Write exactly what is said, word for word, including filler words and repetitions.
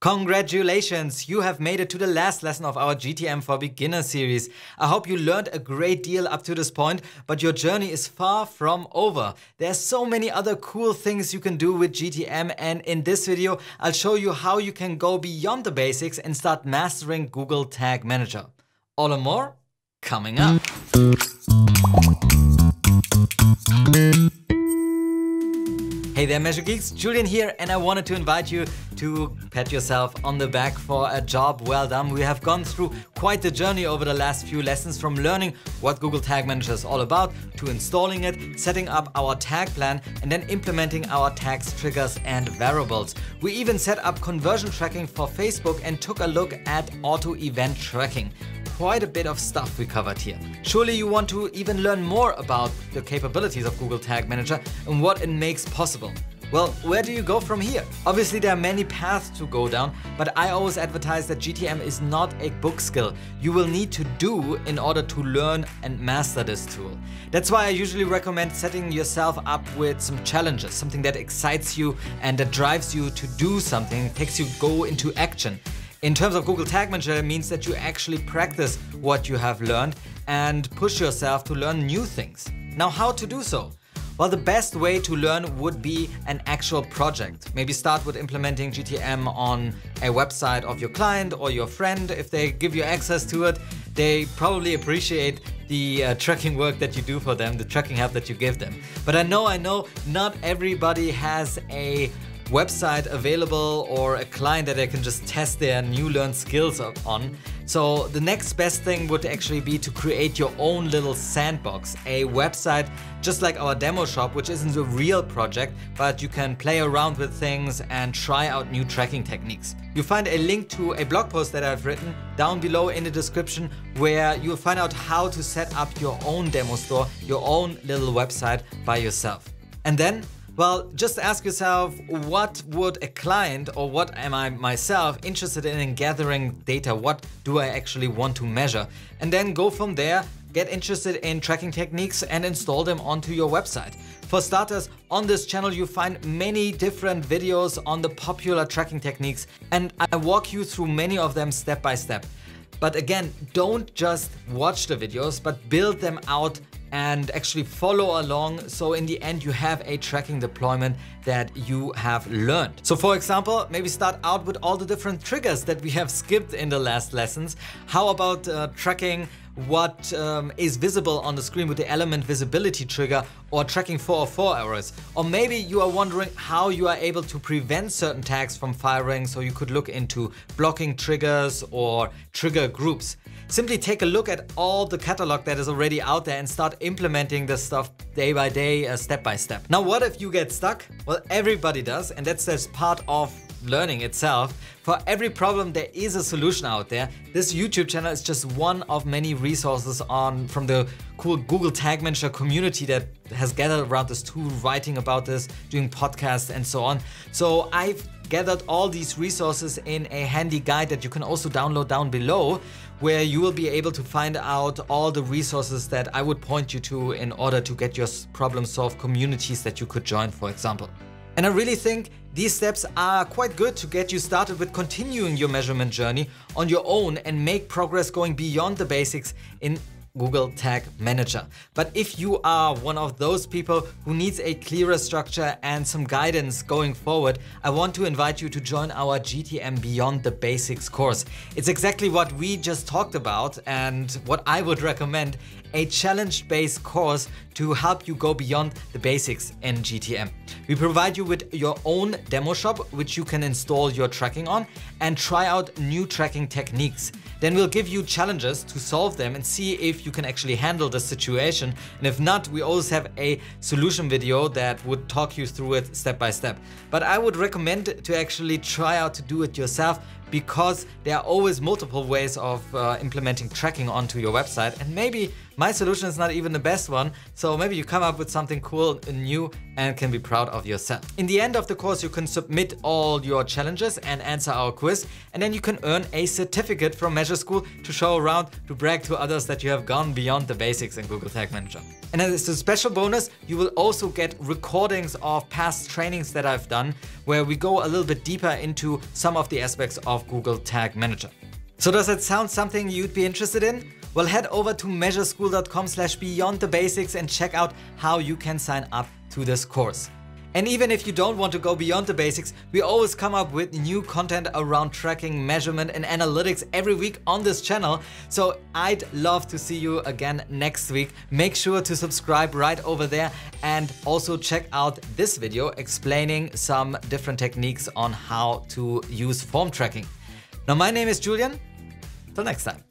Congratulations! You have made it to the last lesson of our G T M for Beginners series. I hope you learned a great deal up to this point, but your journey is far from over. There's so many other cool things you can do with G T M, and in this video I'll show you how you can go beyond the basics and start mastering Google Tag Manager. All and more coming up. Hey there Measure Geeks, Julian here, and I wanted to invite you to pat yourself on the back for a job well done. We have gone through quite the journey over the last few lessons, from learning what Google Tag Manager is all about, to installing it, setting up our tag plan, and then implementing our tags, triggers, and variables. We even set up conversion tracking for Facebook and took a look at auto event tracking. Quite a bit of stuff we covered here. Surely you want to even learn more about the capabilities of Google Tag Manager and what it makes possible. Well, where do you go from here? Obviously there are many paths to go down, but I always advertise that G T M is not a book skill. You will need to do in order to learn and master this tool. That's why I usually recommend setting yourself up with some challenges, something that excites you and that drives you to do something, takes you go into action. In terms of Google Tag Manager, it means that you actually practice what you have learned and push yourself to learn new things. Now, how to do so? Well, the best way to learn would be an actual project. Maybe start with implementing G T M on a website of your client or your friend. If they give you access to it, they probably appreciate the uh, tracking work that you do for them, the tracking help that you give them. But I know, I know, not everybody has a website available or a client that they can just test their new learned skills on. So the next best thing would actually be to create your own little sandbox, a website just like our demo shop, which isn't a real project, but you can play around with things and try out new tracking techniques. You'll find a link to a blog post that I've written down below in the description, where you'll find out how to set up your own demo store, your own little website by yourself. And then, well, just ask yourself, what would a client, or what am I myself interested in in gathering data? What do I actually want to measure? And then go from there, get interested in tracking techniques and install them onto your website. For starters, on this channel you find many different videos on the popular tracking techniques, and I walk you through many of them step by step. But again, don't just watch the videos, but build them out and actually follow along, so in the end you have a tracking deployment that you have learned. So for example, maybe start out with all the different triggers that we have skipped in the last lessons. How about uh, tracking what um, is visible on the screen with the element visibility trigger, or tracking four oh four errors? Or maybe you are wondering how you are able to prevent certain tags from firing, so you could look into blocking triggers or trigger groups. Simply take a look at all the catalog that is already out there and start implementing this stuff day by day, uh, step by step. Now, what if you get stuck? Well, everybody does, and that's just part of learning itself. For every problem there is a solution out there. This YouTube channel is just one of many resources on from the cool Google Tag Manager community that has gathered around this tool, writing about this, doing podcasts and so on. So I've gathered all these resources in a handy guide that you can also download down below, where you will be able to find out all the resources that I would point you to in order to get your problem solved communities that you could join, for example. And I really think these steps are quite good to get you started with continuing your measurement journey on your own and make progress going beyond the basics in Google Tag Manager. But if you are one of those people who needs a clearer structure and some guidance going forward, I want to invite you to join our G T M Beyond the Basics course. It's exactly what we just talked about and what I would recommend, a challenge-based course to help you go beyond the basics in G T M. We provide you with your own demo shop, which you can install your tracking on and try out new tracking techniques. Then we'll give you challenges to solve them and see if you can actually handle the situation. And if not, we always have a solution video that would talk you through it step by step. But I would recommend to actually try out to do it yourself, because there are always multiple ways of uh, implementing tracking onto your website, and maybe my solution is not even the best one, so maybe you come up with something cool and new and can be proud of yourself. In the end of the course, you can submit all your challenges and answer our quiz, and then you can earn a certificate from Measure School to show around, to brag to others that you have gone beyond the basics in Google Tag Manager. And as a special bonus, you will also get recordings of past trainings that I've done, where we go a little bit deeper into some of the aspects of Google Tag Manager. So does that sound something you'd be interested in? Well, head over to measure school dot com slash beyond the basics and check out how you can sign up to this course. And even if you don't want to go beyond the basics, we always come up with new content around tracking, measurement and analytics every week on this channel. So I'd love to see you again next week. Make sure to subscribe right over there and also check out this video explaining some different techniques on how to use form tracking. Now, my name is Julian. Till next time.